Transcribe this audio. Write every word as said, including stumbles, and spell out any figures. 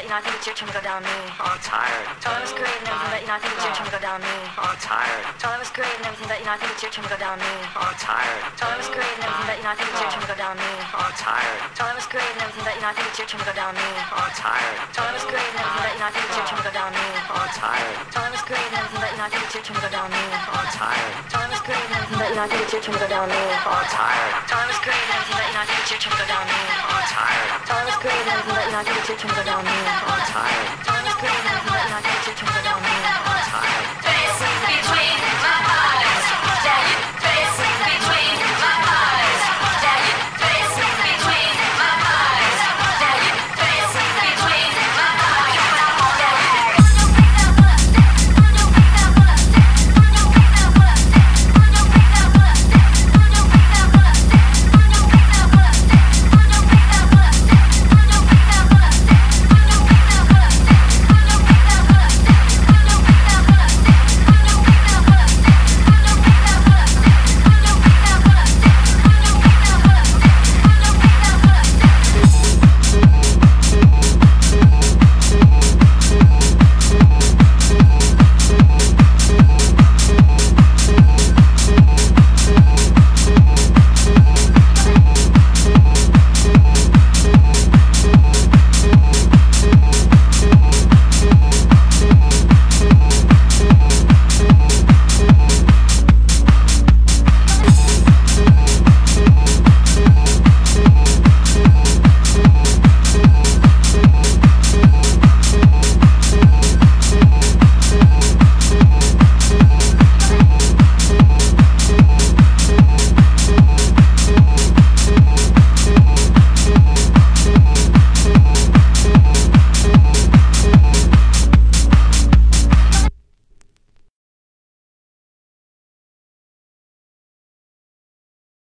you know, I think it's your turn to go down me. I'm tired. Tell I was great and everything, but you know, I think it's your turn to go down me. I'm tired. Tell I was great and everything, but you know, I think it's your turn to go down me. I'm tired. Tell I was great and everything, but you know, I think it's your turn to go down me. I'm tired. Tell I was great and everything, but you know, I think it's your turn to go down me. I'm tired. Tell I was great and everything, but you know, I think it's your turn to go down me. I'm tired. Tell I was great and everything, but you know, I think it's your turn to go down me. I'm tired. Tell I was great and everything, but you know, I think it's your turn to go down me. I'm tired. Tell I was great and everything, but you know, I think it's your turn to go down me. I'm tired. Tell I was great and everything, but you know, I think it's your turn to go down me. I'm tired. Tell I was great and everything, but you know, I think it's your turn to go down me. I'm tired. Space between my